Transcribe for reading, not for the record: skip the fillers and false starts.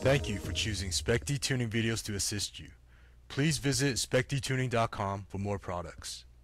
Thank you for choosing Specdtuning videos to assist you. Please visit specdtuning.com for more products.